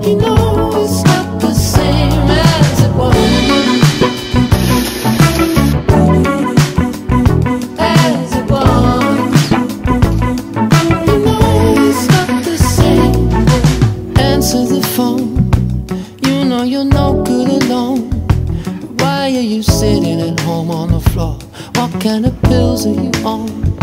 You know it's not the same as it was. As it was. You know it's not the same. Answer the phone. You know you're no good alone. Why are you sitting at home on the floor? What kind of pills are you on?